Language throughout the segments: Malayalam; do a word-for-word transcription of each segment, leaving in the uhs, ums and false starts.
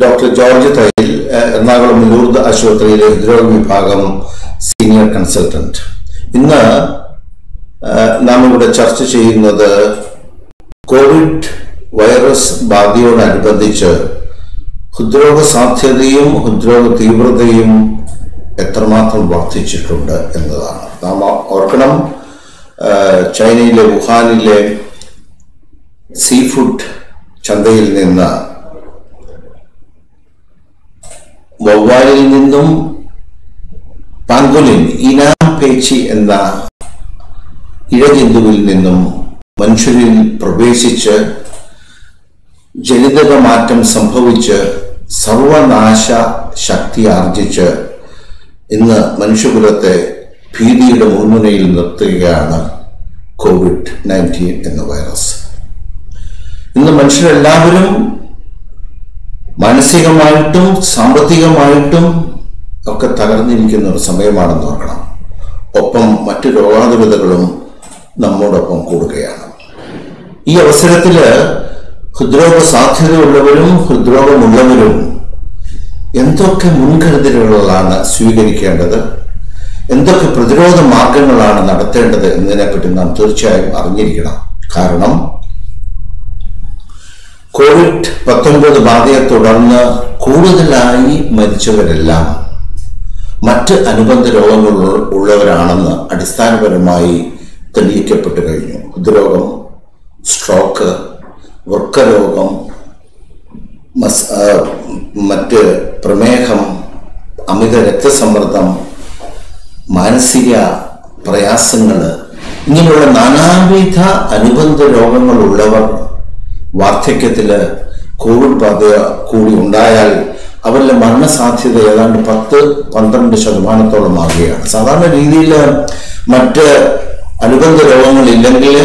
Doctor George Thayyil, Ernakulam Lourdes ആശുപത്രിയിലെ ഹൃദ്രോഗ വിഭാഗം സീനിയർ കൺസൾട്ടന്റ്. ഇന്ന് നാം ഇവിടെ ചർച്ച ചെയ്യുന്നത് കോവിഡ് വൈറസ് ബാധയോടനുബന്ധിച്ച് ഹൃദ്രോഗ സാധ്യതയും ഹൃദ്രോഗ തീവ്രതയും എത്രമാത്രം വർദ്ധിച്ചിട്ടുണ്ട് എന്നതാണ്. നാം ഓർക്കണം, ചൈനയിലെ വുഹാനിലെ സീ ഫുഡ് ചന്തയിൽ നിന്ന് വവ്വാലിൽ നിന്നും പാങ്കുലിൻ ഈനാം പേച്ചി എന്ന ഇഴജന്തുവിൽ നിന്നും മനുഷ്യരിൽ പ്രവേശിച്ച് ജനിതക മാറ്റം സംഭവിച്ച് സർവനാശ ശക്തി ആർജിച്ച് ഇന്ന് മനുഷ്യകുലത്തെ ഭീതിയുടെ മുൾമുനയിൽ നിർത്തുകയാണ് കോവിഡ് നയൻറ്റീൻ എന്ന വൈറസ്. ഇന്ന് മനുഷ്യരെല്ലാവരും മാനസികമായിട്ടും സാമ്പത്തികമായിട്ടും ഒക്കെ തകർന്നിരിക്കുന്ന ഒരു സമയമാണെന്ന് ഓർക്കണം. ഒപ്പം മറ്റു രോഗാതുരതകളും നമ്മോടൊപ്പം കൂടുകയാണ്. ഈ അവസരത്തിൽ ഹൃദ്രോഗ സാധ്യതയുള്ളവരും ഹൃദ്രോഗമുള്ളവരും എന്തൊക്കെ മുൻകരുതലുകളാണ് സ്വീകരിക്കേണ്ടത്, എന്തൊക്കെ പ്രതിരോധ മാർഗങ്ങളാണ് നടത്തേണ്ടത് എന്നതിനെപ്പറ്റി നാം തീർച്ചയായും അറിഞ്ഞിരിക്കണം. കാരണം കോവിഡ് പത്തൊൻപത് ബാധയെ തുടർന്ന് കൂടുതലായി മരിച്ചവരെല്ലാം മറ്റ് അനുബന്ധ രോഗങ്ങൾ ഉള്ളവരാണെന്ന് അടിസ്ഥാനപരമായി തെളിയിക്കപ്പെട്ടു കഴിഞ്ഞു. ഹൃദ്രോഗം, സ്ട്രോക്ക്, വൃക്കരോഗം, മറ്റ് പ്രമേഹം, അമിത രക്തസമ്മർദ്ദം, മാനസിക പ്രയാസങ്ങൾ, ഇങ്ങനെയുള്ള നാനാവിധ അനുബന്ധ രോഗങ്ങളുള്ളവർ വാർദ്ധക്യത്തിൽ കോവിഡ് ബാധ കൂടി ഉണ്ടായാൽ അവരുടെ മരണസാധ്യത ഏതാണ്ട് പത്ത് പന്ത്രണ്ട് ശതമാനത്തോളം ആകുകയാണ്. സാധാരണ രീതിയിൽ മറ്റ് അനുബന്ധ രോഗങ്ങളില്ലെങ്കിൽ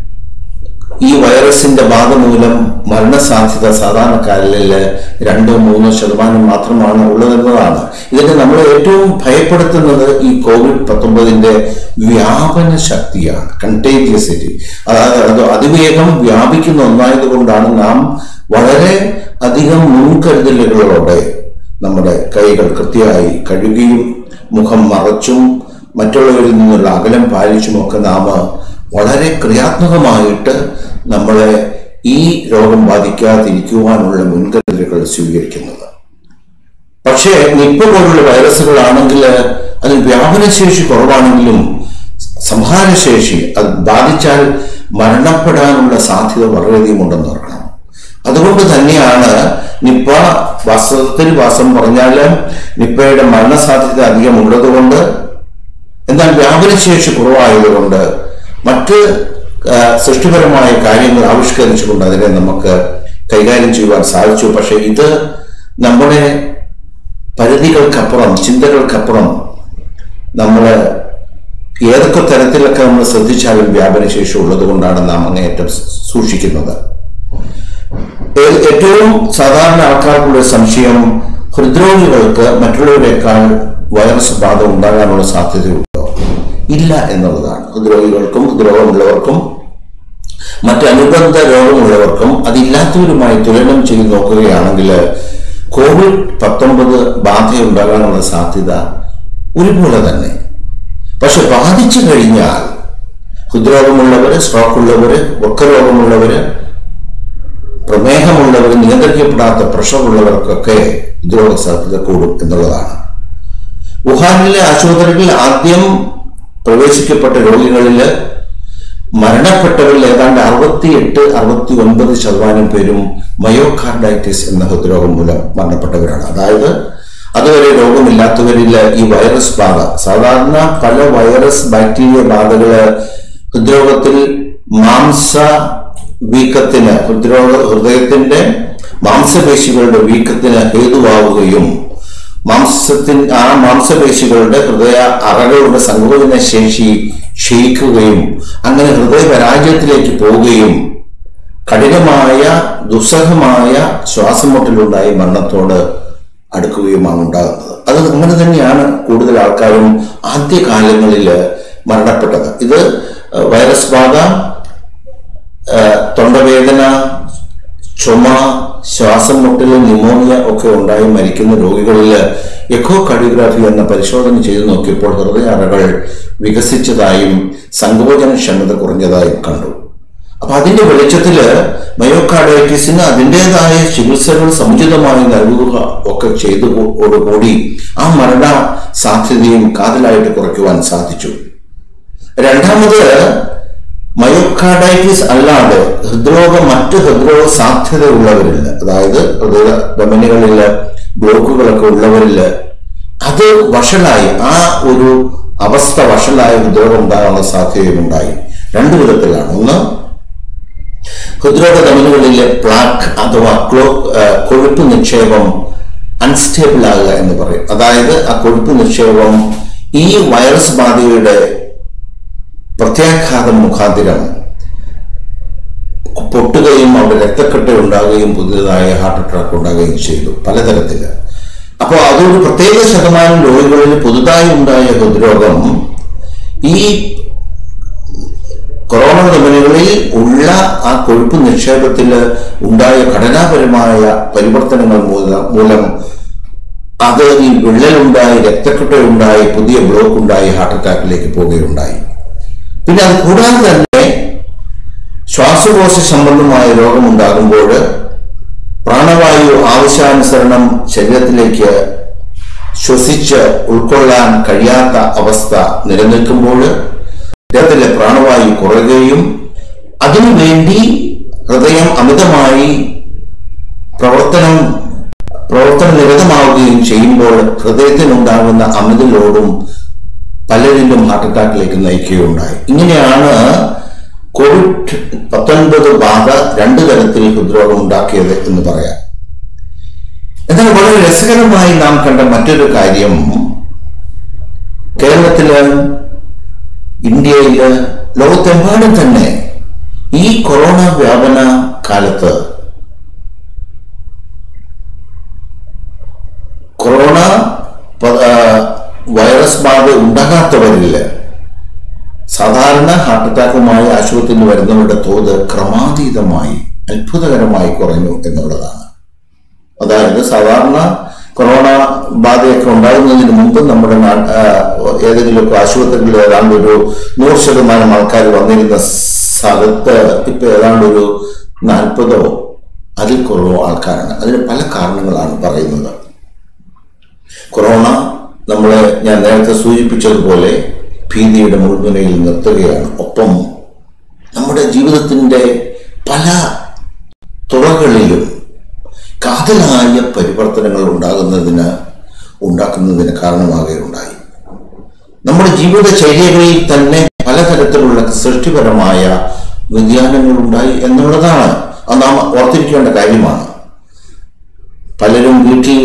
ഈ വൈറസിന്റെ ബാധ മൂലം മരണസാധ്യത സാധാരണക്കാരിൽ രണ്ടോ മൂന്നോ ശതമാനം മാത്രമാണ് ഉള്ളതെന്നതാണ്. ഇതിന് നമ്മൾ ഏറ്റവും ഭയപ്പെടുത്തുന്നത് ഈ കോവിഡ് പത്തൊമ്പതിന്റെ വ്യാപന ശക്തിയാണ്, കണ്ടേജിയസിറ്റി. അതായത് അത് അതിവേഗം വ്യാപിക്കുന്ന ഒന്നായതുകൊണ്ടാണ് നാം വളരെ അധികം മുൻകരുതലുകളോടെ നമ്മുടെ കൈകൾ കൃത്യമായി കഴുകിയും മുഖം മറച്ചും മറ്റുള്ളവരിൽ നിന്നുള്ള അകലം പാലിച്ചുമൊക്കെ നാം വളരെ ക്രിയാത്മകമായിട്ട് നമ്മളെ ഈ രോഗം ബാധിക്കാതിരിക്കുവാനുള്ള മുൻകരുതലുകൾ സ്വീകരിക്കുന്നത്. പക്ഷേ നിപ്പ പോലുള്ള വൈറസുകളാണെങ്കിൽ അതിന് വ്യാപനശേഷി കുറവാണെങ്കിലും സംഹാരശേഷി, അത് ബാധിച്ചാൽ മരണപ്പെടാനുള്ള സാധ്യത വളരെയധികം ഉണ്ടെന്ന് ഓർക്കണം. അതുകൊണ്ട് തന്നെയാണ് നിപ്പ വാസ്തവത്തിൽ വാസം പറഞ്ഞാൽ നിപ്പയുടെ മരണസാധ്യത അധികം ഉള്ളതുകൊണ്ട്, എന്നാൽ വ്യാപനശേഷി കുറവായതുകൊണ്ട് മറ്റ് സൃഷ്ടിപരമായ കാര്യങ്ങൾ ആവിഷ്കരിച്ചുകൊണ്ട് അതിനെ നമുക്ക് കൈകാര്യം ചെയ്യുവാൻ സാധിച്ചു. പക്ഷെ ഇത് നമ്മുടെ പരിധികൾക്കപ്പുറം, ചിന്തകൾക്കപ്പുറം നമ്മൾ ഏതൊക്കെ തരത്തിലൊക്കെ നമ്മൾ ശ്രദ്ധിച്ചാലും വ്യാപനശേഷി ഉള്ളത് കൊണ്ടാണ് നാം അങ്ങേയറ്റം സൂക്ഷിക്കുന്നത്. ഏറ്റവും സാധാരണ ആൾക്കാർക്കുള്ള സംശയം, ഹൃദ്രോഗികൾക്ക് മറ്റുള്ളവരെക്കാൾ വൈറസ് ബാധ ഉണ്ടാകാനുള്ള സാധ്യതയുണ്ടോ? ഇല്ല എന്നുള്ളതാണ്. ഹൃദ്രോഗികൾക്കും ഹൃദ്രോഗമുള്ളവർക്കും മറ്റ് അനുബന്ധ രോഗമുള്ളവർക്കും അതില്ലാത്തവരുമായി തുലനം ചെയ്ത് നോക്കുകയാണെങ്കിൽ കോവിഡ് പത്തൊമ്പത് ബാധയുണ്ടാകാനുള്ള സാധ്യത ഒരുപോലെ തന്നെ. പക്ഷെ ബാധിച്ചു കഴിഞ്ഞാൽ ഹൃദ്രോഗമുള്ളവര്, സ്ട്രോക്കുള്ളവര്, വൃക്കരോഗമുള്ളവര്, പ്രമേഹമുള്ളവർ, നിയന്ത്രിക്കപ്പെടാത്ത പ്രഷറുള്ളവർക്കൊക്കെ ഹൃദ്രോഗ സാധ്യത കൂടും എന്നുള്ളതാണ്. വുഹാനിലെ ആശുപത്രികളിൽ ആദ്യം പ്രവേശിക്കപ്പെട്ട രോഗികളിൽ മരണപ്പെട്ടവരിൽ ഏതാണ്ട് അറുപത്തി എട്ട് അറുപത്തി ഒൻപത് ശതമാനം പേരും മയോകാർഡൈറ്റിസ് എന്ന ഹൃദ്രോഗം മൂലം മരണപ്പെട്ടവരാണ്. അതായത് അതുവരെ രോഗമില്ലാത്തവരിൽ ഈ വൈറസ് ബാധ, സാധാരണ പല വൈറസ് ബാക്ടീരിയ ബാധകള് ഹൃദ്രോഗത്തിൽ മാംസ വീക്കത്തിന്, ഹൃദ്രോഗ ഹൃദയത്തിന്റെ മാംസപേശികളുടെ വീക്കത്തിന് ഹേതുവാവുകയും മാംസത്തിന് ആ മാംസപേശികളുടെ ഹൃദയ അറകളുടെ സങ്കോചന ശേഷി ക്ഷയിക്കുകയും അങ്ങനെ ഹൃദയ പരാജയത്തിലേക്ക് പോവുകയും കഠിനമായ ദുസ്സഹമായ ശ്വാസമുട്ടലുണ്ടായി മരണത്തോട് അടുക്കുകയുമാണ് ഉണ്ടാകുന്നത്. അത് അങ്ങനെ തന്നെയാണ് കൂടുതൽ ആൾക്കാരും ആദ്യകാലങ്ങളിൽ മരണപ്പെട്ടത്. ഇത് വൈറസ് ബാധ, തൊണ്ടവേദന, ചുമ, ശ്വാസം മുട്ടൽ, ന്യൂമോണിയ ഒക്കെ ഉണ്ടായി മരിക്കുന്ന രോഗികളിൽ എക്കോ കാർഡിയോഗ്രാഫി എന്ന പരിശോധന ചെയ്തു നോക്കിയപ്പോൾ ഹൃദയ അറകൾ വികസിച്ചതായും സങ്കോചനക്ഷമത കുറഞ്ഞതായും കണ്ടു. അപ്പൊ അതിന്റെ വെളിച്ചത്തില് മയോകാർഡൈറ്റിസിന് അതിൻ്റെതായ ചികിത്സകൾ സമുചിതമായി നൽകുക ഒക്കെ ചെയ്തതോടുകൂടി ആ മരണ സാധ്യതയും കാതലായിട്ട് കുറയ്ക്കുവാൻ സാധിച്ചു. രണ്ടാമത്, മയോകാർഡൈറ്റിസ് അല്ലാതെ ഹൃദ്രോഗം മറ്റ് ഹൃദ്രോഗ സാധ്യതയുള്ളവരില്ല, അതായത് ഹൃദയ ധമനികളില് ബ്ലോക്കുകളൊക്കെ ഉള്ളവരില് അത് വഷളായി ആ ഒരു അവസ്ഥ വഷളായ ഹൃദ്രോഗം ഉണ്ടാകാനുള്ള സാധ്യതയുണ്ടായി. രണ്ടു വിധത്തിലാണ്. ഒന്ന്, ഹൃദ്രോഗ ധമനികളിലെ പ്ലാക്ക് അഥവാ ക്ലോ കൊഴുപ്പ് നിക്ഷേപം അൺസ്റ്റേബിൾ ആകുക എന്ന് പറയും. അതായത് ആ കൊഴുപ്പ് നിക്ഷേപം ഈ വൈറസ് ബാധയുടെ പ്രത്യാഘാതം മുഖാന്തരം പൊട്ടുകയും അവിടെ രക്തക്കെട്ട് ഉണ്ടാകുകയും പുതിയതായ ഹാർട്ട് അറ്റാക്ക് ഉണ്ടാകുകയും ചെയ്തു പലതരത്തില്. അപ്പോൾ അതൊരു പ്രത്യേക ശതമാനം രോഗികളിൽ പുതുതായി ഉണ്ടായ ഹൃദ്രോഗം ഈ കൊറോണ ധമനികളിൽ ഉള്ള ആ കൊഴുപ്പ് നിക്ഷേപത്തിൽ ഉണ്ടായ ഘടനാപരമായ പരിവർത്തനങ്ങൾ മൂലം മൂലം അത് ഈ വിള്ളലുണ്ടായി, രക്തക്കെട്ടുണ്ടായി, പുതിയ ബ്ലോക്ക് ഉണ്ടായി, ഹാർട്ട് അറ്റാക്കിലേക്ക് പോവുകയുണ്ടായി. പിന്നെ അത് കൂടാതെ തന്നെ ശ്വാസകോശ സംബന്ധമായ രോഗമുണ്ടാകുമ്പോൾ പ്രാണവായു ആവശ്യാനുസരണം ശരീരത്തിലേക്ക് ശ്വസിച്ച് ഉൾക്കൊള്ളാൻ കഴിയാത്ത അവസ്ഥ നിലനിൽക്കുമ്പോൾ ശരീരത്തിലെ പ്രാണവായു കുറയുകയും അതിനുവേണ്ടി ഹൃദയം അമിതമായി പ്രവർത്തനം പ്രവർത്തന നിരതമാവുകയും ചെയ്യുമ്പോൾ ഹൃദയത്തിനുണ്ടാകുന്ന അമിത ലോഡും പലരിലും ഹാർട്ട് അറ്റാക്കിലേക്ക് നയിക്കുകയുണ്ടായി. ഇങ്ങനെയാണ് കോവിഡ് പത്തൊൻപത് ബാധ രണ്ടു തരത്തിൽ ഹൃദ്രോഗം ഉണ്ടാക്കിയത് എന്ന് പറയാം. എന്നാൽ വളരെ രസകരമായി നാം കണ്ട മറ്റൊരു കാര്യം, കേരളത്തില്, ഇന്ത്യയില്, ലോകത്തെമ്പാടും തന്നെ ഈ കൊറോണ വ്യാപന കാലത്ത് കൊറോണ വൈറസ് ബാധ ഉണ്ടാകാത്തവരിൽ സാധാരണ ഹാർട്ട് അറ്റാക്കുമായി ആശുപത്രിയിൽ വരുന്നവരുടെ തോത് ക്രമാതീതമായി അത്ഭുതകരമായി കുറഞ്ഞു എന്നുള്ളതാണ്. അതായത് സാധാരണ കൊറോണ ബാധയൊക്കെ ഉണ്ടാകുന്നതിന് മുമ്പ് നമ്മുടെ ഏതെങ്കിലുമൊക്കെ ആശുപത്രികളിൽ ഏതാണ്ട് ഒരു നൂറ് ശതമാനം ആൾക്കാർ വന്നിരുന്ന സ്ഥലത്ത് ഇപ്പൊ ഏതാണ്ട് ഒരു നാൽപ്പതോ അതിൽ കുറവോ ആൾക്കാരാണ്. അതിന് പല കാരണങ്ങളാണ് പറയുന്നത്. കൊറോണ നമ്മളെ ഞാൻ നേരത്തെ സൂചിപ്പിച്ചതുപോലെ ഭീതിയുടെ മുൾമുനയിൽ നിർത്തുകയാണ്. ഒപ്പം നമ്മുടെ ജീവിതത്തിന്റെ പല തുറകളിലും കാതലായ പരിവർത്തനങ്ങൾ ഉണ്ടാകുന്നതിന് ഉണ്ടാക്കുന്നതിന് കാരണമാകുകയുണ്ടായി. നമ്മുടെ ജീവിതചര്യകളിൽ തന്നെ പലതരത്തിലുള്ള സൃഷ്ടിപരമായ വ്യതിയാനങ്ങൾ ഉണ്ടായി എന്നുള്ളതാണ്. അത് നാം ഓർത്തിരിക്കേണ്ട കാര്യമാണ്. പലരും വീട്ടിൽ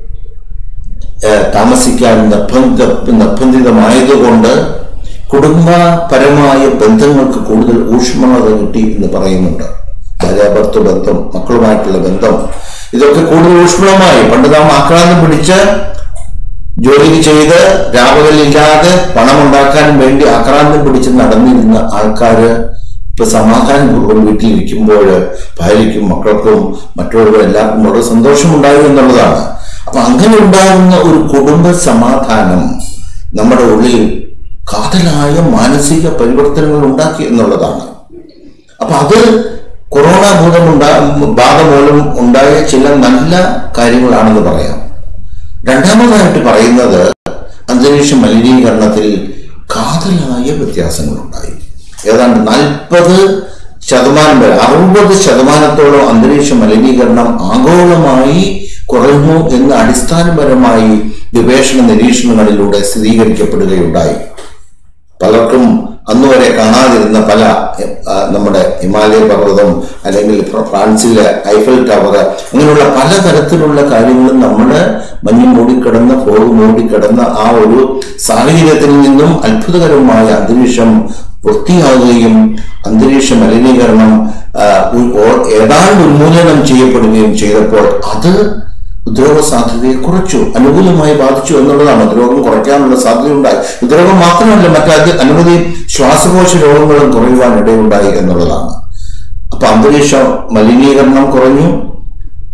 താമസിക്കാൻ നിർബന്ധ നിർബന്ധിതമായതുകൊണ്ട് കുടുംബപരമായ ബന്ധങ്ങൾക്ക് കൂടുതൽ ഊഷ്മളത കിട്ടി എന്ന് പറയുന്നുണ്ട്. ഭാര്യാഭർത്തൃ ബന്ധം, മക്കളുമായിട്ടുള്ള ബന്ധം, ഇതൊക്കെ കൂടുതൽ ഊഷ്മളമായി. പണ്ട് നാം ആക്രാന്തം പിടിച്ച് ജോലി ചെയ്ത് രാപകലില്ലാതെ പണം ഉണ്ടാക്കാൻ വേണ്ടി ആക്രാന്തം പിടിച്ച് നടന്നിരുന്ന ആൾക്കാര് ഇപ്പൊ സമാധാനപൂർവ്വം വീട്ടിലിരിക്കുമ്പോൾ ഭാര്യയ്ക്കും മക്കൾക്കും മറ്റുള്ളവരും എല്ലാവർക്കും വളരെ സന്തോഷമുണ്ടായി എന്നുള്ളതാണ്. അപ്പൊ അങ്ങനെ ഉണ്ടാകുന്ന ഒരു കുടുംബ സമാധാനം നമ്മുടെ ഉള്ളിൽ കാതലായ മാനസിക പരിവർത്തനങ്ങൾ ഉണ്ടാക്കി എന്നുള്ളതാണ്. അപ്പൊ അത് കൊറോണ ഭൂതമുണ്ടാ ബാധ മൂലം ഉണ്ടായ ചില നല്ല കാര്യങ്ങളാണെന്ന് പറയാം. രണ്ടാമതായിട്ട് പറയുന്നത് അന്തരീക്ഷ മലിനീകരണത്തിൽ കാതലായ വ്യത്യാസങ്ങളുണ്ടായി. ഏതാണ്ട് നാൽപ്പത് ശതമാനം വരെ അറുപത് ശതമാനത്തോളം അന്തരീക്ഷ മലിനീകരണം ആഗോളമായി കുറഞ്ഞു എന്ന് അടിസ്ഥാനപരമായി ഗവേഷണ നിരീക്ഷണങ്ങളിലൂടെ സ്ഥിരീകരിക്കപ്പെടുകയുണ്ടായി. പലർക്കും അന്നുവരെ കാണാതിരുന്ന പല നമ്മുടെ ഹിമാലയ പർവ്വതം അല്ലെങ്കിൽ ഫ്രാൻസിലെ ഐഫൽ ടവർ അങ്ങനെയുള്ള പലതരത്തിലുള്ള കാര്യങ്ങളും നമ്മുടെ മഞ്ഞ് മൂടിക്കിടന്ന ഫോഗ് മൂടിക്കിടന്ന ആ ഒരു സാഹചര്യത്തിൽ നിന്നും അത്ഭുതകരമായ അന്തരീക്ഷം വൃത്തിയാകുകയും അന്തരീക്ഷ മലിനീകരണം ഏതാണ്ട് ഉന്മൂലനം ചെയ്യപ്പെടുകയും ചെയ്തപ്പോൾ അത് ഹൃദ്രോഗ സാധ്യതയെ കുറച്ചു, അനുകൂലമായി ബാധിച്ചു എന്നുള്ളതാണ്. ഹൃദ്രോഗം കുറയ്ക്കാനുള്ള സാധ്യതയുണ്ടായി. ഹൃദ്രോഗം മാത്രമല്ല, മറ്റു അനവധി ശ്വാസകോശ രോഗങ്ങളും കുറയുവാൻ ഇടയുണ്ടായി എന്നുള്ളതാണ്. അപ്പൊ അന്തരീക്ഷ മലിനീകരണം കുറഞ്ഞു,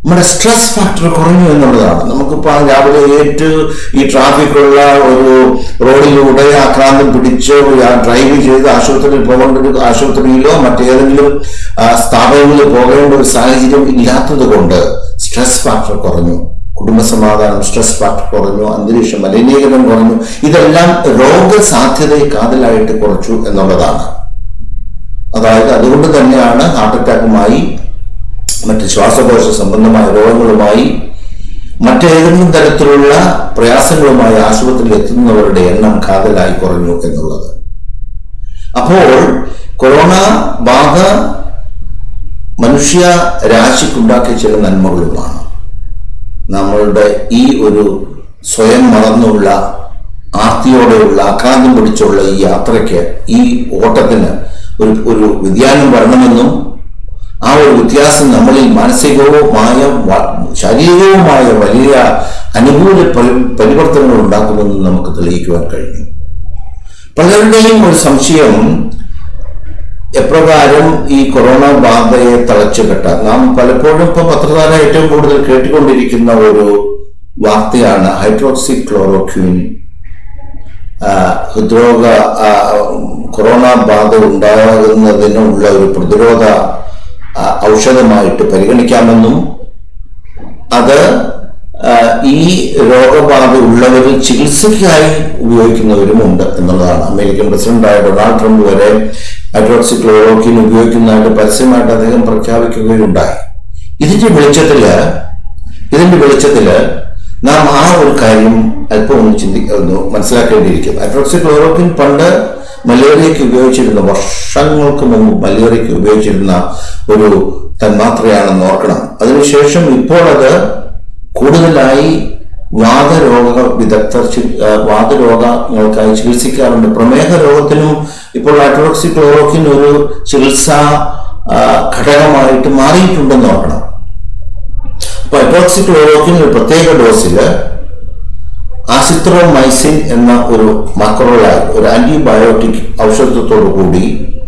നമ്മുടെ സ്ട്രെസ് ഫാക്ടർ കുറഞ്ഞു എന്നുള്ളതാണ്. നമുക്കിപ്പോൾ രാവിലെ ഏറ്റു ഈ ട്രാഫിക്കുള്ള ഒരു റോഡിലൂടെ ആക്രാന്തം പിടിച്ച് ഡ്രൈവ് ചെയ്ത് ആശുപത്രിയിൽ പോകേണ്ട ഒരു ആശുപത്രിയിലോ മറ്റേതെങ്കിലും സ്ഥാപനങ്ങളിൽ പോകേണ്ട ഒരു സാഹചര്യം ഇല്ലാത്തത് കൊണ്ട് സ്ട്രെസ് ഫാക്ടർ കുറഞ്ഞു, കുടുംബസമാധാനം സ്ട്രെസ് ഫാക്ടർ കുറഞ്ഞു, അന്തരീക്ഷ മലിനീകരണം കുറഞ്ഞു. ഇതെല്ലാം രോഗസാധ്യതയെ കാതലായിട്ട് കുറച്ചു എന്നുള്ളതാണ്. അതായത് അതുകൊണ്ട് തന്നെയാണ് ഹാർട്ട് അറ്റാക്കുമായി മറ്റ് ശ്വാസകോശ സംബന്ധമായ രോഗങ്ങളുമായി മറ്റേതെങ്കിലും തരത്തിലുള്ള പ്രയാസങ്ങളുമായി ആശുപത്രിയിൽ എത്തുന്നവരുടെ എണ്ണം കാതലായി കുറഞ്ഞു എന്നുള്ളത്. അപ്പോൾ കൊറോണ ബാധ മനുഷ്യ രാശിക്കുണ്ടാക്കിയ ചില നന്മകളുമാണ്. നമ്മളുടെ ഈ ഒരു സ്വയം മറന്നുള്ള ആർത്തിയോടെയുള്ള ആക്രാന്തം പിടിച്ചുള്ള ഈ യാത്രയ്ക്ക്, ഈ ഓട്ടത്തിന് ഒരു ഒരു വ്യതിയാനം വരണമെന്നും ആ ഒരു വ്യത്യാസം നമ്മളിൽ മാനസികവുമായ ശാരീരികവുമായ വലിയ അനുകൂല പരിവർത്തനങ്ങൾ ഉണ്ടാക്കുമെന്നും നമുക്ക് തെളിയിക്കുവാൻ കഴിഞ്ഞു. പലരുടെയും ഒരു സംശയം എപ്രകാരം ഈ കൊറോണ ബാധയെ തളച്ചു കെട്ടാൻ, നാം പലപ്പോഴും ഇപ്പൊ പത്രധാര ഏറ്റവും കൂടുതൽ കേട്ടുകൊണ്ടിരിക്കുന്ന ഒരു വാർത്തയാണ് ഹൈഡ്രോക്സി ക്ലോറോക്വിൻ ഹൃദ്രോഗ കൊറോണ ബാധ ഉണ്ടാകുന്നതിനുള്ള ഒരു പ്രതിരോധ ഔഷധമായിട്ട് പരിഗണിക്കാമെന്നും അത് ഈ രോഗബാധ ഉള്ളവരിൽ ചികിത്സയ്ക്കായി ഉപയോഗിക്കുന്നവരുമുണ്ട് എന്നുള്ളതാണ്. അമേരിക്കൻ പ്രസിഡന്റായ ഡൊണാൾഡ് ട്രംപ് വരെ ഹൈഡ്രോക്സി ക്ലോറോക്വിൻ ഉപയോഗിക്കുന്നതായിട്ട് പരസ്യമായിട്ട് അദ്ദേഹം പ്രഖ്യാപിക്കുകയുണ്ടായി. ഇതിന്റെ വെളിച്ചത്തില് ഇതിന്റെ വെളിച്ചത്തില് നാം ആ ഒരു കാര്യം അല്പം ഒന്ന് ചിന്തിക്കുന്നു മനസ്സിലാക്കേണ്ടിയിരിക്കുന്നു. ഹൈഡ്രോക്സി ക്ലോറോക്വിൻ പണ്ട് മലേറിയയ്ക്ക് ഉപയോഗിച്ചിരുന്ന, വർഷങ്ങൾക്ക് മുമ്പ് മലേറിയയ്ക്ക് ഉപയോഗിച്ചിരുന്ന ഒരു തന്മാത്രയാണെന്ന് ഓർക്കണം. അതിനുശേഷം ഇപ്പോൾ അത് കൂടുതലായി വാതരോഗ വിദഗ്ധർ വാതരോഗങ്ങൾക്കായി ചികിത്സിക്കാറുണ്ട്. പ്രമേഹ രോഗത്തിനും ഇപ്പോൾ ഹൈഡ്രോക്സി ക്ലോറോക്വിൻ ഒരു ചികിത്സാ ഘടകമായിട്ട് മാറിയിട്ടുണ്ടെന്ന് ഓർക്കണം. അപ്പൊ ഹൈഡ്രോക്സി ക്ലോറോക്വിൻ ഒരു പ്രത്യേക ഡോസില് ആസിത്രോമൈസിൻ എന്ന ഒരു മാക്രോളൈഡ്, ഒരു ആന്റിബയോട്ടിക് ഔഷധത്തോടു കൂടി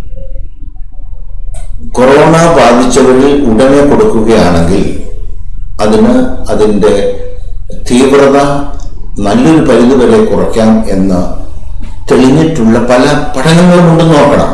കൊറോണ ബാധിച്ചവരിൽ ഉടനെ കൊടുക്കുകയാണെങ്കിൽ അതിന് അതിൻ്റെ തീവ്രത നല്ലൊരു പരിധിവരെ കുറയ്ക്കാം എന്ന് തെളിഞ്ഞിട്ടുള്ള പല പഠനങ്ങളും ഉണ്ടെന്ന് നോക്കണം.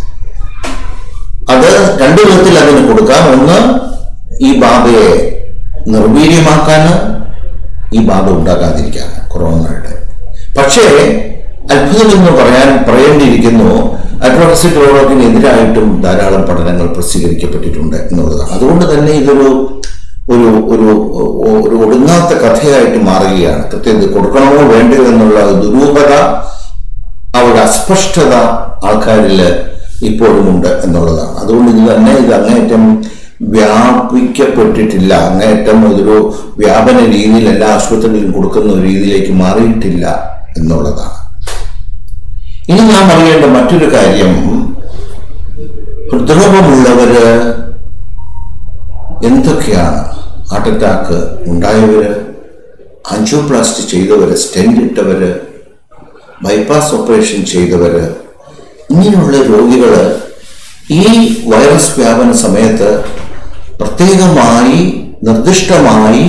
അത് രണ്ടു വിധത്തിൽ അതിന് കൊടുക്കാം. ഒന്ന്, ഈ ബാധയെ നിർവീര്യമാക്കാൻ, ഈ ബാധ ഉണ്ടാക്കാതിരിക്കാൻ കൊറോണയുടെ. പക്ഷേ അത്ഭുതമെന്ന് പറയാൻ പറയേണ്ടിയിരിക്കുന്നു, ഹൈഡ്രോക്സി ക്ലോറോക്വിന് എതിരായിട്ടും ധാരാളം പഠനങ്ങൾ പ്രസിദ്ധീകരിക്കപ്പെട്ടിട്ടുണ്ട് എന്നുള്ളതാണ്. അതുകൊണ്ട് തന്നെ ഇതൊരു ഒരു ഒരു ഒരു ഒടുങ്ങാത്ത കഥയായിട്ട് മാറുകയാണ്. കൃത്യത കൊടുക്കണമോ വേണ്ടയോ എന്നുള്ള ദുരൂഹത, അവരുടെ അസ്പഷ്ടത ആൾക്കാരിൽ ഇപ്പോഴും ഉണ്ട് എന്നുള്ളതാണ്. അതുകൊണ്ട് ഇത് തന്നെ ഇത് അങ്ങേയറ്റം വ്യാപിക്കപ്പെട്ടിട്ടില്ല, അങ്ങേയറ്റം ഇതൊരു വ്യാപന രീതിയിൽ എല്ലാ ആശുപത്രികളിലും കൊടുക്കുന്ന ഒരു രീതിയിലേക്ക് മാറിയിട്ടില്ല എന്നുള്ളതാണ്. ഇനി നാം അറിയേണ്ട മറ്റൊരു കാര്യം, ഹൃദ്രോഗമുള്ളവര് എന്തൊക്കെയാണ്, ഹാർട്ട് അറ്റാക്ക് ഉണ്ടായവര്, ആൻജിയോപ്ലാസ്റ്റി ചെയ്തവര്, സ്റ്റെന്റ് ഇട്ടവര്, ബൈപ്പാസ് ഓപ്പറേഷൻ ചെയ്തവര്, ഇങ്ങനെയുള്ള രോഗികള് ഈ വൈറസ് വ്യാപന സമയത്ത് പ്രത്യേകമായി നിർദ്ദിഷ്ടമായി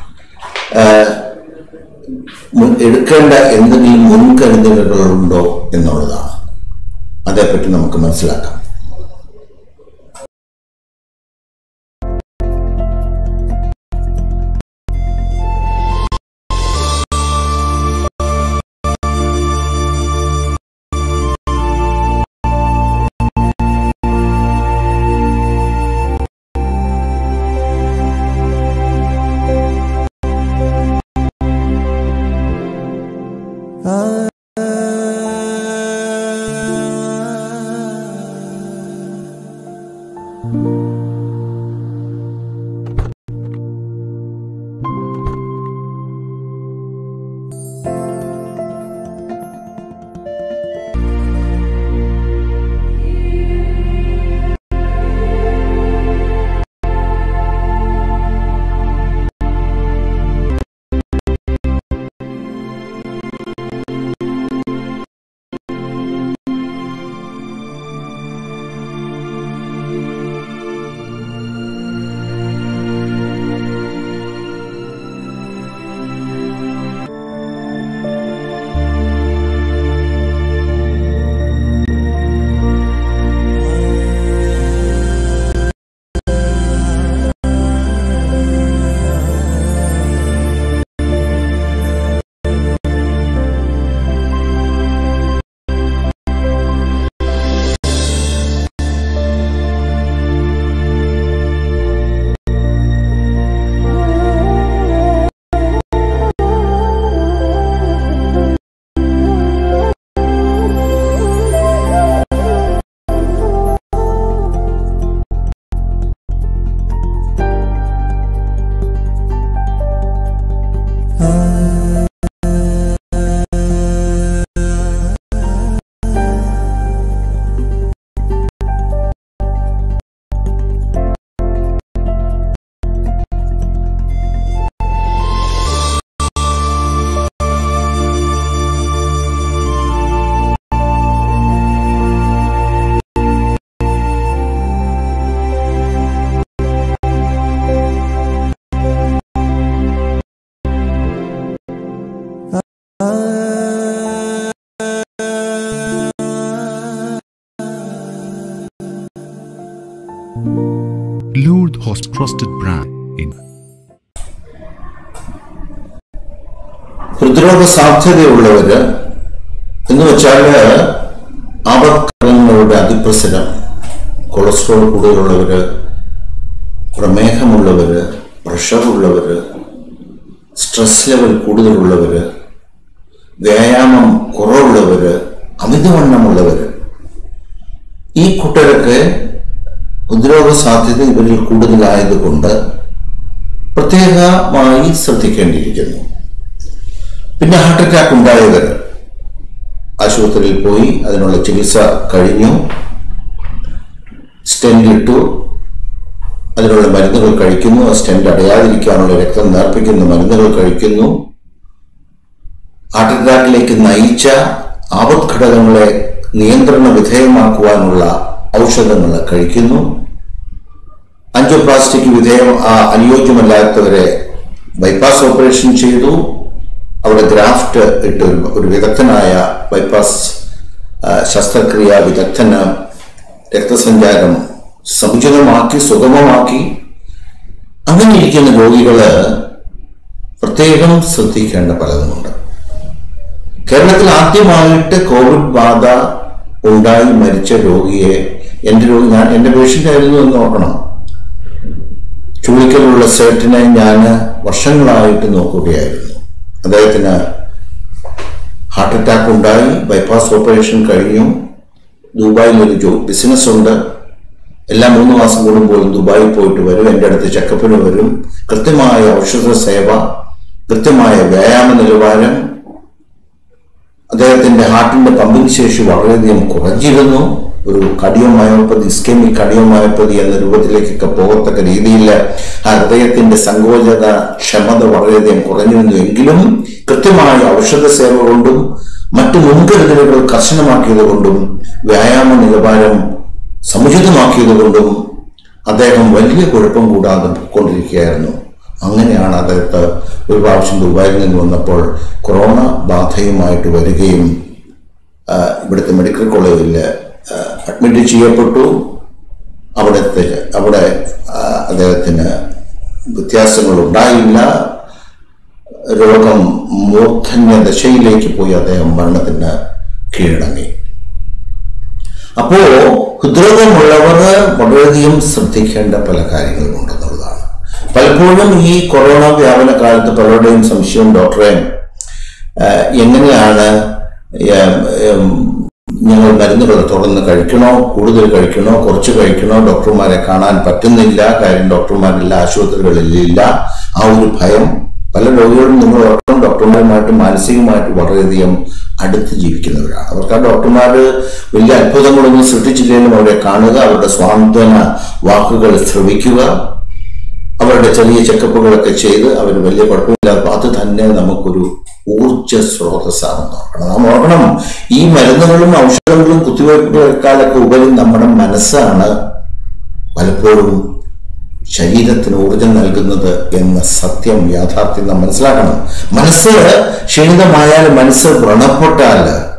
എടുക്കേണ്ട എന്തെങ്കിലും മുൻകരുതലുകളുണ്ടോ എന്നുള്ളതാണ്. അതേപ്പറ്റി നമുക്ക് മനസ്സിലാക്കാം. cost trusted brand in ഹൃദ്രോഗ സാധ്യതയുള്ളവര് എന്ന് വെച്ചാൽ ആപത്കരങ്ങളുടെ അതിപ്രസരം, കൊളസ്ട്രോൾ കൂടുതലുള്ളവര്, പ്രമേഹമുള്ളവര്, പ്രഷറുള്ളവര്, സ്ട്രെസ് ലെവൽ കൂടുതലുള്ളവര്, വ്യായാമം കുറവുള്ളവര്, അമിതവണ്ണമുള്ളവര്, ഈ കൂട്ടരൊക്കെ ഹൃദ്രോഗ സാധ്യത ഇവരിൽ കൂടുതലായതുകൊണ്ട് പ്രത്യേകമായി ശ്രദ്ധിക്കേണ്ടിയിരിക്കുന്നു. പിന്നെ ഹാർട്ട് അറ്റാക്ക് ഉണ്ടായവർ ആശുപത്രിയിൽ പോയി അതിനുള്ള ചികിത്സ കഴിഞ്ഞു, സ്റ്റെന്റ് ഇട്ടു, അതിനുള്ള മരുന്നുകൾ കഴിക്കുന്നു, സ്റ്റെന്റ് അടയാതിരിക്കാനുള്ള രക്തം നേർപ്പിക്കുന്ന മരുന്നുകൾ കഴിക്കുന്നു, ഹാർട്ട് അറ്റാക്കിലേക്ക് നയിച്ച ആപത്ഘടകങ്ങളെ നിയന്ത്രണ വിധേയമാക്കുവാനുള്ള ഔഷധങ്ങൾ കഴിക്കുന്നു, ആൻജിയോപ്ലാസ്റ്റിക് വിധേയം അനുയോജ്യമല്ലാത്തവരെ ബൈപ്പാസ് ഓപ്പറേഷൻ ചെയ്തു, അവിടെ ഗ്രാഫ്റ്റ് ഇട്ട് ഒരു വിദഗ്ധനായ ബൈപ്പാസ് ശസ്ത്രക്രിയ വിദഗ്ധന് രക്തസഞ്ചാരം സമുചിതമാക്കി സുഗമമാക്കി. അങ്ങനെ ഇരിക്കുന്ന രോഗികള് പ്രത്യേകം ശ്രദ്ധിക്കേണ്ട പലതുമുണ്ട്. കേരളത്തിൽ ആദ്യമായിട്ട് കോവിഡ് ബാധ ഉണ്ടായി മരിച്ച രോഗിയെ എൻ്റെ രോഗി ഞാൻ എൻ്റെ പേഷ്യൻ്റ് ആയിരുന്നു എന്ന് നോക്കണം. ചുളിക്കലുള്ള സേട്ടിനെ ഞാൻ വർഷങ്ങളായിട്ട് നോക്കുകയായിരുന്നു. അദ്ദേഹത്തിന് ഹാർട്ട് അറ്റാക്ക് ഉണ്ടായി, ബൈപ്പാസ് ഓപ്പറേഷൻ കഴിഞ്ഞു, ദുബായിൽ ഒരു ജോ ബിസിനസ് ഉണ്ട്, എല്ലാ മൂന്ന് മാസം കൂടുമ്പോഴും ദുബായിൽ പോയിട്ട് വരും, എൻ്റെ അടുത്ത് ചെക്കപ്പിന് വരും, കൃത്യമായ ഔഷധ സേവ, കൃത്യമായ വ്യായാമ നിലവാരം. അദ്ദേഹത്തിന്റെ ഹാർട്ടിന്റെ പമ്പിംഗ് ശേഷി വളരെയധികം കുറഞ്ഞിരുന്നു. ഒരു കർഡിയോമയോപ്പതി, ഇസ്കെമിക് കർഡിയോമയോപ്പതി എന്ന രൂപത്തിലേക്കൊക്കെ പോകത്തക്ക രീതിയിൽ ആ ഹൃദയത്തിന്റെ സങ്കോചത ക്ഷമത വളരെയധികം കുറഞ്ഞിരുന്നു. എങ്കിലും കൃത്യമായ ഔഷധ സേവ കൊണ്ടും മറ്റു മുൻകരുതലുകൾ കർശനമാക്കിയത് കൊണ്ടും വ്യായാമ നിലവാരം സമുചിതമാക്കിയത് കൊണ്ടും അദ്ദേഹം വലിയ കുഴപ്പം കൂടാതെ കൊണ്ടിരിക്കുകയായിരുന്നു. അങ്ങനെയാണ് അദ്ദേഹത്തെ ഒരു പ്രാവശ്യം ദുബായിൽ നിന്ന് വന്നപ്പോൾ കൊറോണ ബാധയുമായിട്ട് വരികയും ഇവിടുത്തെ മെഡിക്കൽ കോളേജിൽ അഡ്മിറ്റ് ചെയ്യപ്പെട്ടു. അവിടുത്തെ അവിടെ അദ്ദേഹത്തിന് വ്യത്യാസങ്ങൾ ഉണ്ടായില്ല. രോഗം മൂർധന്യ ദശയിലേക്ക് പോയി അദ്ദേഹം മരണത്തിന് കീഴടങ്ങി. അപ്പോ ഹൃദ്രോഗമുള്ളവർ വളരെയധികം ശ്രദ്ധിക്കേണ്ട പല കാര്യങ്ങളും ഉണ്ടെന്നുള്ളതാണ്. പലപ്പോഴും ഈ കൊറോണ വ്യാപന കാലത്ത് പലരുടെയും സംശയം, ഡോക്ടറെ എങ്ങനെയാണ് ഞങ്ങൾ മരുന്നുകൾ തുടർന്ന് കഴിക്കണോ, കൂടുതൽ കഴിക്കണോ, കുറച്ച് കഴിക്കണോ, ഡോക്ടർമാരെ കാണാൻ പറ്റുന്നില്ല, കാര്യം ഡോക്ടർമാരെല്ലാം ആശുപത്രികളിലില്ല. ആ ഒരു ഭയം പല രോഗികളും നിങ്ങൾ ഓർക്കണം, ഡോക്ടർമാരുമായിട്ട് മാനസികമായിട്ട് വളരെയധികം അടുത്ത് ജീവിക്കുന്നവരാണ്. അവർക്ക് ആ ഡോക്ടർമാർ വലിയ അത്ഭുതങ്ങളൊന്നും സൃഷ്ടിച്ചില്ലെങ്കിലും അവരെ കാണുക, അവരുടെ സ്വാന്തന വാക്കുകൾ ശ്രവിക്കുക, അവരുടെ ചെറിയ ചെക്കപ്പുകളൊക്കെ ചെയ്ത് അവർ വലിയ കുഴപ്പമില്ലാതെ അത് തന്നെ നമുക്കൊരു ഊർജ സ്രോതസ്സാണെന്ന് നോക്കണം. നാം ഓർക്കണം, ഈ മരുന്നുകളും ഔഷധങ്ങളും കുത്തിവയ്പ്പുകളെക്കാളൊക്കെ ഉപരി നമ്മുടെ മനസ്സാണ് പലപ്പോഴും ശരീരത്തിന് ഊർജം നൽകുന്നത് എന്ന സത്യം, യാഥാർത്ഥ്യം നാം മനസ്സിലാക്കണം. മനസ്സ് ക്ഷീണിതമായാൽ, മനസ്സ് വ്രണപ്പെട്ടാൽ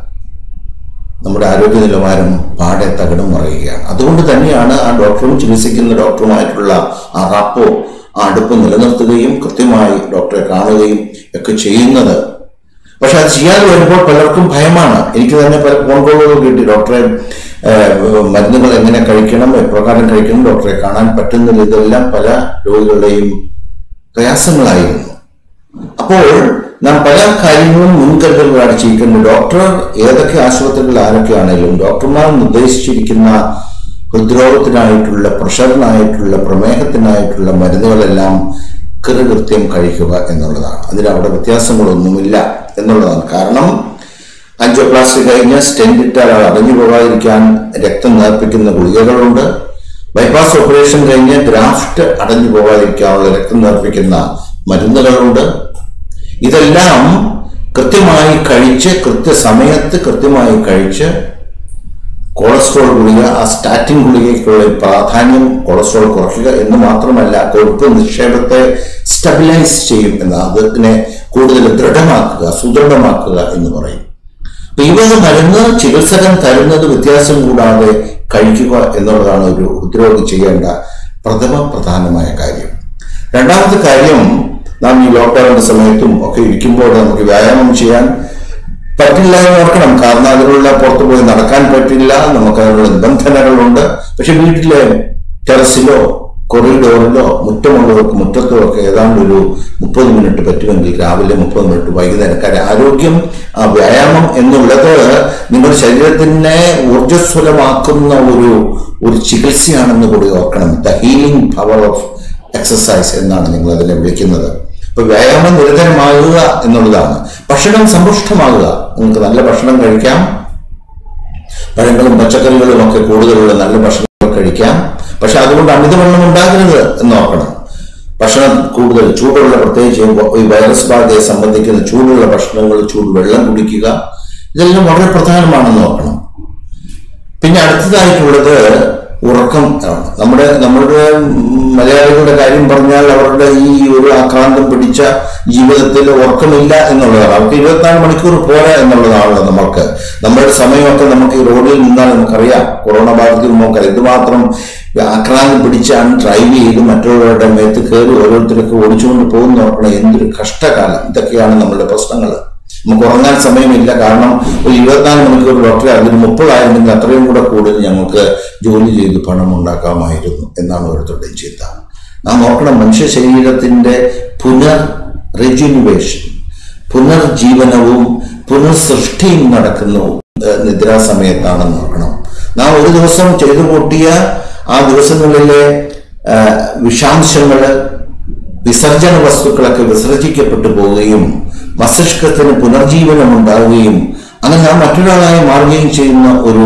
നമ്മുടെ ആരോഗ്യ നിലവാരം പാടെ തകിടം മറിയുകയാണ്. അതുകൊണ്ട് തന്നെയാണ് ആ ഡോക്ടറും ചികിത്സിക്കുന്ന ഡോക്ടറുമായിട്ടുള്ള ആ റാപ്പോ, ആ അടുപ്പ് നിലനിർത്തുകയും കൃത്യമായി ഡോക്ടറെ കാണുകയും ഒക്കെ ചെയ്യുന്നത്. പക്ഷെ അത് ചെയ്യാതെ വരുമ്പോൾ പലർക്കും ഭയമാണ്. എനിക്ക് തന്നെ പല ഫോൺ കോളുകൾ കിട്ടി, ഡോക്ടറെ മരുന്നുകൾ എങ്ങനെ കഴിക്കണം, എപ്രകാരം കഴിക്കണം, ഡോക്ടറെ കാണാൻ പറ്റുന്നില്ല. ഇതെല്ലാം പല രോഗികളുടെയും പ്രയാസങ്ങളായിരുന്നു. അപ്പോൾ നാം പല കാര്യങ്ങളും മുൻകരുതലുകളാണ് ചെയ്യിക്കുന്നത്. ഡോക്ടർ ഏതൊക്കെ ആശുപത്രികൾ ആരൊക്കെയാണെങ്കിലും ഡോക്ടർമാർ നിർദ്ദേശിച്ചിരിക്കുന്ന ഹൃദ്രോഗത്തിനായിട്ടുള്ള, പ്രഷറിനായിട്ടുള്ള, പ്രമേഹത്തിനായിട്ടുള്ള മരുന്നുകളെല്ലാം കൃത്യം കഴിക്കുക എന്നുള്ളതാണ്. അതിലവിടെ വ്യത്യാസങ്ങളൊന്നുമില്ല എന്നുള്ളതാണ്. കാരണം ആൻജിയോപ്ലാസ്റ്റി കഴിഞ്ഞ് സ്റ്റെന്റ് ഇട്ടാൽ അടഞ്ഞു പോകാതിരിക്കാൻ രക്തം നേർപ്പിക്കുന്ന ഗുളികകളുണ്ട്. ബൈപ്പാസ് ഓപ്പറേഷൻ കഴിഞ്ഞ് ഗ്രാഫ്റ്റ് അടഞ്ഞു പോകാതിരിക്കാനുള്ള രക്തം നേർപ്പിക്കുന്ന മരുന്നുകളുണ്ട്. ഇതെല്ലാം കൃത്യമായി കഴിച്ച്, കൃത്യസമയത്ത് കൃത്യമായി കഴിച്ച്, കൊളസ്ട്രോൾ ഗുളിക, ആ സ്റ്റാറ്റിൻ ഗുളികയ്ക്കുള്ള പ്രാധാന്യം കൊളസ്ട്രോൾ കുറയ്ക്കുക എന്ന് മാത്രമല്ല, കൊഴുപ്പ് നിക്ഷേപത്തെ സ്റ്റെബിലൈസ് ചെയ്യും എന്ന്, അതിനെ കൂടുതൽ ദൃഢമാക്കുക, സുദൃഢമാക്കുക എന്ന് പറയും. ഇവ മരുന്ന് ചികിത്സകൻ തരുന്നത് വ്യത്യാസം കൂടാതെ കഴിക്കുക എന്നുള്ളതാണ് ഒരു ഹൃദ്രോഗി ചെയ്യേണ്ട പ്രഥമ പ്രധാനമായ കാര്യം. രണ്ടാമത്തെ കാര്യം, നാം ഈ ലോക്ക്ഡൌണിന്റെ സമയത്തും ഒക്കെ ഇരിക്കുമ്പോൾ നമുക്ക് വ്യായാമം ചെയ്യാൻ പറ്റില്ല എന്ന് ഓർക്കണം. കാരണം അതിനുള്ള പുറത്തു പോയി നടക്കാൻ പറ്റില്ല, നമുക്ക് അതിനുള്ള നിബന്ധനകളുണ്ട്. പക്ഷെ വീട്ടിലെ ടെറസിലോ കൊറിഡോറിലോ മുറ്റമുള്ളവർക്ക് മുറ്റത്തോ ഒക്കെ ഏതാണ്ട് ഒരു മുപ്പത് മിനിറ്റ് പറ്റുമെങ്കിൽ രാവിലെ, മുപ്പത് മിനിറ്റ് വൈകുന്നേരം. കാര്യം ആരോഗ്യം, വ്യായാമം എന്നുള്ളത് നിങ്ങളുടെ ശരീരത്തിനെ ഊർജ്ജസ്വലമാക്കുന്ന ഒരു ഒരു ചികിത്സയാണെന്ന് കൂടി ഓർക്കണം. The healing power of exercise എന്നാണ് നിങ്ങൾ അതിനെ വിളിക്കുന്നത്. അപ്പൊ വ്യായാമം നിരന്തരമാകുക എന്നുള്ളതാണ്. ഭക്ഷണം സമ്പുഷ്ടമാകുക, നിങ്ങൾക്ക് നല്ല ഭക്ഷണം കഴിക്കാം, പഴങ്ങളും പച്ചക്കറികളും ഒക്കെ കൂടുതലുള്ള നല്ല ഭക്ഷണം കഴിക്കാം. പക്ഷെ അതുകൊണ്ട് അമിതവണ്ണം ഉണ്ടാകരുത് എന്ന് നോക്കണം. ഭക്ഷണം കൂടുതൽ ചൂടുള്ള, പ്രത്യേകിച്ച് ഈ വൈറസ് ബാധയെ സംബന്ധിക്കുന്ന ചൂടുള്ള ഭക്ഷണങ്ങൾ, ചൂടുവെള്ളം കുടിക്കുക, ഇതെല്ലാം വളരെ പ്രധാനമാണെന്ന് നോക്കണം. പിന്നെ അടുത്തതായിട്ടുള്ളത് ഉറക്കം ആണ്. നമ്മുടെ നമ്മുടെ മലയാളികളുടെ കാര്യം പറഞ്ഞാൽ അവരുടെ ഈ ഒരു ആക്രാന്തം പിടിച്ച ജീവിതത്തിൽ ഉറക്കമില്ല എന്നുള്ളതാണ്. അവർക്ക് ഇരുപത്തിനാല് മണിക്കൂർ പോരാ എന്നുള്ളതാണല്ലോ നമുക്ക്. നമ്മുടെ സമയമൊക്കെ നമുക്ക് ഈ റോഡിൽ നിന്നാൽ നമുക്കറിയാം, കൊറോണ ബാധിക്കും നമുക്കറിയാം, ഇതുമാത്രം ആക്രാന്തം പിടിച്ചാണ് ഡ്രൈവ് ചെയ്ത് മറ്റുള്ളവരുടെ മേത്ത് കയറി ഓരോരുത്തരൊക്കെ ഓടിച്ചുകൊണ്ട് പോകുന്ന ഓർക്കണം. എന്തൊരു കഷ്ടകാലം. ഇതൊക്കെയാണ് നമ്മളുടെ പ്രശ്നങ്ങൾ. നമുക്ക് ഉറങ്ങാൻ സമയമില്ല. കാരണം ഒരു ഇരുപത്തിനാല് മണിക്കൂർ ഡോക്ടറെ അതിന് മുപ്പതായിരുന്നെങ്കിൽ അത്രയും കൂടെ കൂടുതൽ ഞങ്ങൾക്ക് ജോലി ചെയ്ത് പണം ഉണ്ടാക്കാമായിരുന്നു എന്നാണ് ഓരോരുത്തരുടെയും ചിന്ത. നാം ഓർക്കണം, മനുഷ്യ ശരീരത്തിന്റെ പുനർ റെജുനുവേഷൻ, പുനർജീവനവും പുനർസൃഷ്ടിയും നടക്കുന്നു നിദ്രാസമയത്താണെന്ന് നോക്കണം. നാം ഒരു ദിവസം ചെയ്തു കൂട്ടിയ ആ ദിവസങ്ങളിലെ വിഷാംശങ്ങള്, വിസർജന വസ്തുക്കളൊക്കെ വിസർജിക്കപ്പെട്ടു പോവുകയും മസ്തിഷ്കത്തിന് പുനർജീവനം ഉണ്ടാവുകയും അങ്ങനെ നാം മറ്റൊരാളായി മാറുകയും ചെയ്യുന്ന ഒരു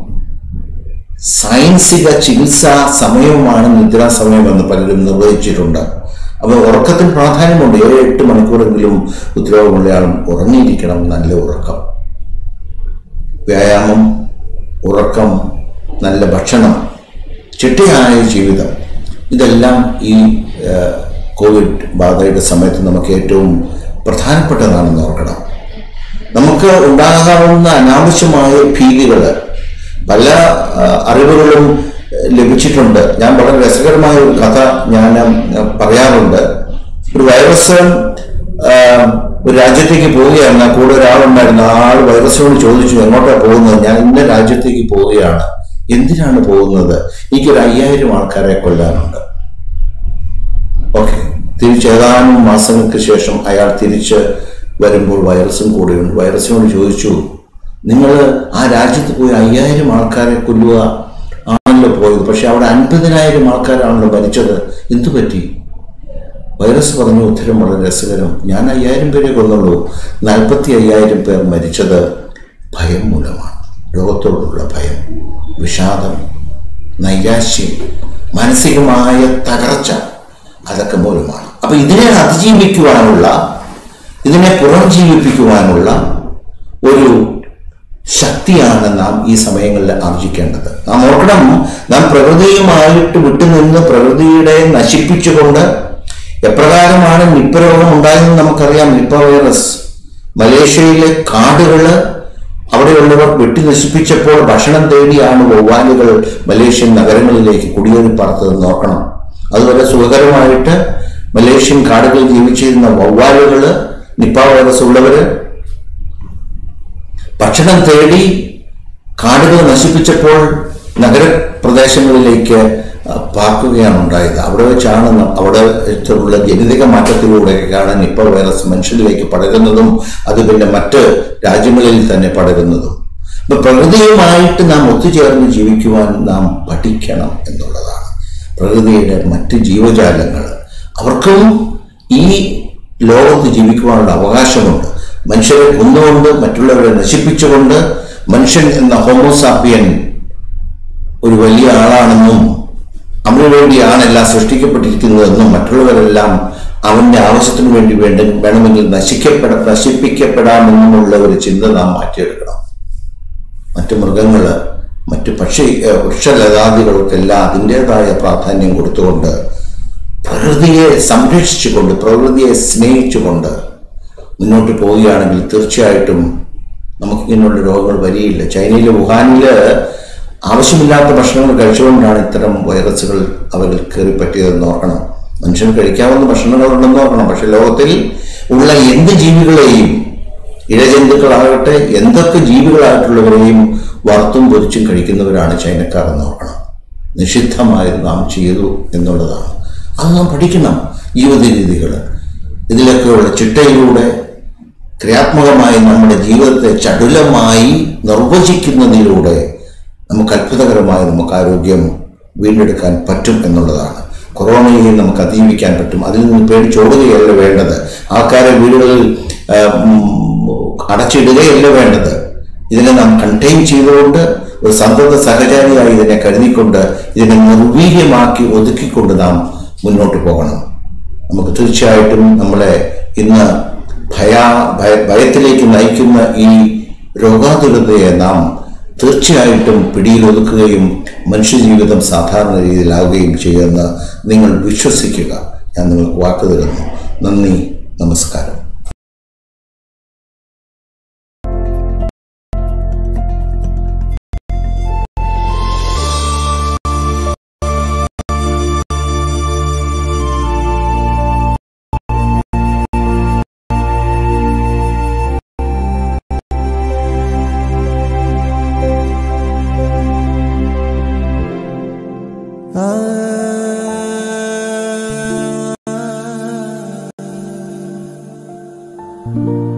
സയൻസിക ചികിത്സാ സമയവുമാണ് നിദ്രാസമയം എന്ന് പലരും നിർവഹിച്ചിട്ടുണ്ട്. അപ്പൊ ഉറക്കത്തിന് പ്രാധാന്യമുണ്ട്. ഏഴ് എട്ട് മണിക്കൂറെങ്കിലും ഉത്തരവുമുള്ള ആളും ഉറങ്ങിയിരിക്കണം. നല്ല ഉറക്കം, വ്യായാമം, ഉറക്കം, നല്ല ഭക്ഷണം, ചിട്ടയായ ജീവിതം, ഇതെല്ലാം ഈ കോവിഡ് ബാധയുടെ സമയത്ത് നമുക്ക് ഏറ്റവും പ്രധാനപ്പെട്ടതാണെന്ന് ഓർക്കണം. നമുക്ക് ഉണ്ടാകാവുന്ന അനാവശ്യമായ ഭീതികൾ, പല അറിവുകളും ലഭിച്ചിട്ടുണ്ട്. ഞാൻ വളരെ രസകരമായ ഒരു കഥ ഞാൻ പറയാറുണ്ട്. ഒരു വൈറസ് ഒരു രാജ്യത്തേക്ക് പോവുകയാണ്, കൂടെ ഒരാളുണ്ടായിരുന്നു. ആ ആൾ വൈറസിനോട് ചോദിച്ചു, എങ്ങോട്ടാണ് പോകുന്നത്? ഞാൻ ഇന്ന രാജ്യത്തേക്ക് പോവുകയാണ്. എന്തിനാണ് പോകുന്നത്? എനിക്കൊരു അയ്യായിരം ആൾക്കാരെ കൊല്ലാനുണ്ട്. ഓക്കെ, തിരിച്ച് ഏതാനും മാസങ്ങൾക്ക് ശേഷം അയാൾ തിരിച്ച് വരുമ്പോൾ വൈറസും കൂടെയുണ്ട്. വൈറസിനോട് ചോദിച്ചു, നിങ്ങൾ ആ രാജ്യത്ത് പോയി അയ്യായിരം ആൾക്കാരെ കൊല്ലുക ആണല്ലോ പോയത്, പക്ഷെ അവിടെ അൻപതിനായിരം ആൾക്കാരാണല്ലോ മരിച്ചത്, എന്തു പറ്റി? വൈറസ് പറഞ്ഞു ഉത്തരം വളരെ രസകരം, ഞാൻ അയ്യായിരം പേരെ കൊന്നുള്ളൂ, നാൽപ്പത്തി അയ്യായിരം പേർ മരിച്ചത് ഭയം മൂലമാണ്. ലോകത്തോടുള്ള ഭയം, വിഷാദം, നൈരാശ്യം, മാനസികമായ തകർച്ച, അതൊക്കെ മൂലമാണ്. അപ്പൊ ഇതിനെ അതിജീവിക്കുവാനുള്ള, ഇതിനെ പുനർജീവിപ്പിക്കുവാനുള്ള ഒരു ശക്തിയാണ് നാം ഈ സമയങ്ങളിൽ ആർജിക്കേണ്ടത്. നാം ഓർക്കണം, നാം പ്രകൃതിയുമായിട്ട് വിട്ടുനിന്ന് പ്രകൃതിയുടെ നശിപ്പിച്ചുകൊണ്ട്, എപ്രകാരമാണ് നിപ്പ രോഗം ഉണ്ടായതെന്ന് നമുക്കറിയാം. നിപ്പ വൈറസ് മലേഷ്യയിലെ കാടുകള് അവിടെയുള്ളവർ വെട്ടി നശിപ്പിച്ചപ്പോൾ ഭക്ഷണം തേടിയാണ് വവ്വാലുകൾ മലേഷ്യൻ നഗരങ്ങളിലേക്ക് കുടിയേറി പാർത്തതെന്ന് നോക്കണം. അതുപോലെ സുഖകരമായിട്ട് മലേഷ്യൻ കാടുകളിൽ ജീവിച്ചിരുന്ന വവ്വാലുകള്, നിപ്പ വൈറസ് ഉള്ളവര് ഭക്ഷണം തേടി കാടുകൾ നശിപ്പിച്ചപ്പോൾ നഗരപ്രദേശങ്ങളിലേക്ക് പാർക്കുകയാണ് ഉണ്ടായത്. അവിടെ വെച്ചാണ് അവിടെ ഉള്ള ജനിതക മാറ്റത്തിലൂടെയൊക്കെയാണ് നിപ്പ വൈറസ് മനുഷ്യരിലേക്ക് പടരുന്നതും അത് പിന്നെ മറ്റ് രാജ്യങ്ങളിൽ തന്നെ പടരുന്നതും. അപ്പൊ പ്രകൃതിയുമായിട്ട് നാം ഒത്തുചേർന്ന് ജീവിക്കുവാൻ നാം പഠിക്കണം എന്നുള്ളതാണ്. പ്രകൃതിയുടെ മറ്റ് ജീവജാലങ്ങൾ, അവർക്കും ഈ ലോകത്ത് ജീവിക്കുവാനുള്ള അവകാശമുണ്ട്. മനുഷ്യരെ കൊന്നുകൊണ്ട്, മറ്റുള്ളവരെ നശിപ്പിച്ചുകൊണ്ട്, മനുഷ്യൻ എന്ന ഹോമോസാപ്പിയൻ ഒരു വലിയ ആളാണെന്നും അവന് വേണ്ടിയാണ് എല്ലാം സൃഷ്ടിക്കപ്പെട്ടിരിക്കുന്നതെന്നും മറ്റുള്ളവരെല്ലാം അവന്റെ ആവശ്യത്തിന് വേണ്ടി വേണ്ട വേണമെങ്കിൽ നശിക്കപ്പെട നശിപ്പിക്കപ്പെടാമെന്നുമുള്ള ഒരു ചിന്ത നാം മാറ്റിയെടുക്കണം. മറ്റു മൃഗങ്ങള്, മറ്റു പക്ഷി വൃക്ഷലതാദികൾക്കെല്ലാം അതിൻ്റെതായ പ്രാധാന്യം കൊടുത്തുകൊണ്ട്, പ്രകൃതിയെ സംരക്ഷിച്ചുകൊണ്ട്, പ്രകൃതിയെ സ്നേഹിച്ചുകൊണ്ട് മുന്നോട്ട് പോവുകയാണെങ്കിൽ തീർച്ചയായിട്ടും നമുക്കിങ്ങനെയുള്ള രോഗങ്ങൾ വരികയില്ല. ചൈനയിലെ വുഹാനില് ആവശ്യമില്ലാത്ത ഭക്ഷണങ്ങൾ കഴിച്ചുകൊണ്ടാണ് ഇത്തരം വൈറസുകൾ അവരിൽ കയറി പറ്റിയതെന്ന് ഓർക്കണം. മനുഷ്യൻ കഴിക്കാവുന്ന ഭക്ഷണങ്ങളുണ്ടെന്ന് ഓർക്കണം. പക്ഷെ ലോകത്തിൽ ഉള്ള എന്ത് ജീവികളെയും, ഇഴജന്തുക്കളാകട്ടെ എന്തൊക്കെ ജീവികളായിട്ടുള്ളവരെയും വറുത്തും പൊരിച്ചും കഴിക്കുന്നവരാണ് ചൈനക്കാർ എന്ന് ഓർക്കണം. നിഷിദ്ധമായി നാം ചെയ്തു എന്നുള്ളതാണ്. അത് നാം പഠിക്കണം. ജീവിത രീതികൾ ഇതിലൊക്കെയുള്ള ചിട്ടയിലൂടെ ക്രിയാത്മകമായി നമ്മുടെ ജീവിതത്തെ ചടുലമായി നിർവചിക്കുന്നതിലൂടെ നമുക്ക് അത്ഭുതകരമായി നമുക്ക് ആരോഗ്യം വീണ്ടെടുക്കാൻ പറ്റും എന്നുള്ളതാണ്. കൊറോണയെ നമുക്ക് അതിജീവിക്കാൻ പറ്റും. അതിൽ നിന്ന് പേടിച്ചോടുകയല്ല വേണ്ടത്. ആൾക്കാരെ വീടുകളിൽ അടച്ചിടുകയല്ല വേണ്ടത്. ഇതിനെ നാം കണ്ടെയ്ൻ ചെയ്തുകൊണ്ട് ഒരു സന്തത സഹചാരിയായി ഇതിനെ കരുതിക്കൊണ്ട് ഇതിനെ നിർവീര്യമാക്കി ഒതുക്കിക്കൊണ്ട് നാം മുന്നോട്ട് പോകണം. നമുക്ക് തീർച്ചയായിട്ടും നമ്മളെ ഇന്ന് ഭയാ ഭയ ഭയത്തിലേക്ക് നയിക്കുന്ന ഈ രോഗാതുരതയെ നാം തീർച്ചയായിട്ടും പിടിയിലൊതുക്കുകയും മനുഷ്യജീവിതം സാധാരണ രീതിയിലാവുകയും ചെയ്യുമെന്ന് നിങ്ങൾ വിശ്വസിക്കുക. ഞാൻ നിങ്ങൾക്ക് വാക്ക് തരുന്നു. നന്ദി, നമസ്കാരം. Ah